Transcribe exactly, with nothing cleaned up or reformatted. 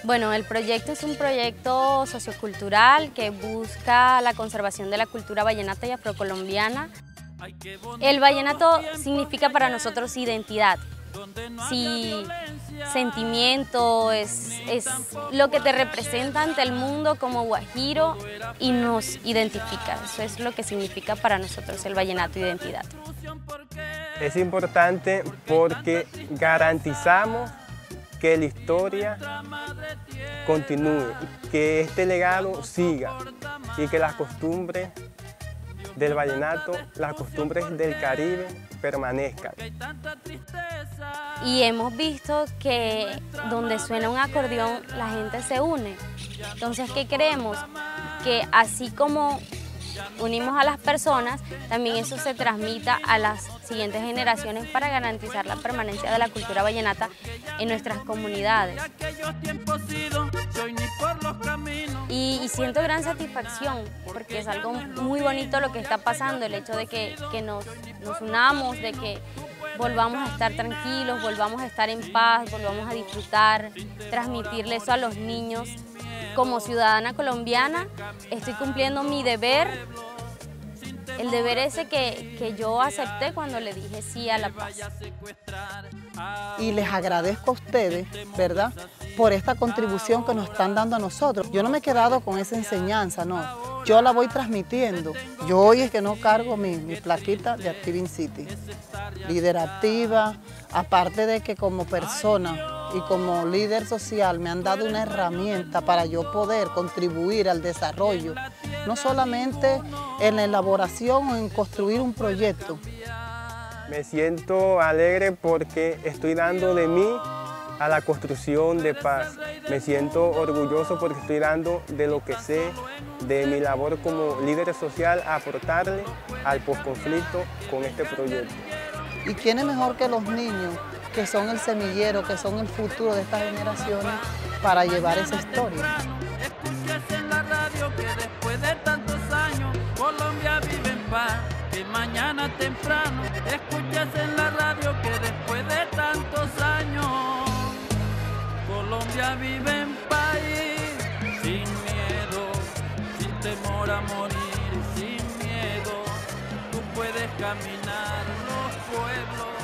Bueno, el proyecto es un proyecto sociocultural que busca la conservación de la cultura vallenata y afrocolombiana. El vallenato significa para nosotros identidad, sí, sentimiento, es, es lo que te representa ante el mundo como guajiro y nos identifica. Eso es lo que significa para nosotros el vallenato, identidad. Es importante porque garantizamos que la historia continúe, que este legado siga y que las costumbres del vallenato, las costumbres del Caribe permanezcan. Y hemos visto que donde suena un acordeón la gente se une. Entonces, ¿qué queremos? Que así como unimos a las personas, también eso se transmita a las siguientes generaciones para garantizar la permanencia de la cultura vallenata en nuestras comunidades. Y, y siento gran satisfacción porque es algo muy bonito lo que está pasando, el hecho de que, que nos, nos unamos, de que volvamos a estar tranquilos, volvamos a estar en paz, volvamos a disfrutar, transmitirle eso a los niños. Como ciudadana colombiana estoy cumpliendo mi deber, el deber ese que, que yo acepté cuando le dije sí a la paz. Y les agradezco a ustedes, ¿verdad?, por esta contribución que nos están dando a nosotros. Yo no me he quedado con esa enseñanza, no. Yo la voy transmitiendo. Yo hoy es que no cargo mi, mi plaquita de Active in City. Líder activa, aparte de que como persona y como líder social me han dado una herramienta para yo poder contribuir al desarrollo, no solamente en la elaboración o en construir un proyecto. Me siento alegre porque estoy dando de mí a la construcción de paz. Me siento orgulloso porque estoy dando de lo que sé, de mi labor como líder social, a aportarle al posconflicto con este proyecto. ¿Y quién es mejor que los niños, que son el semillero, que son el futuro de estas generaciones, para llevar esa historia? Escuches en la radio que después de tantos años Colombia vive en paz, que mañana temprano escuches en la radio que después de tantos años Colombia vive en paz, sin miedo, sin temor a morir, sin miedo, tú puedes caminar los pueblos.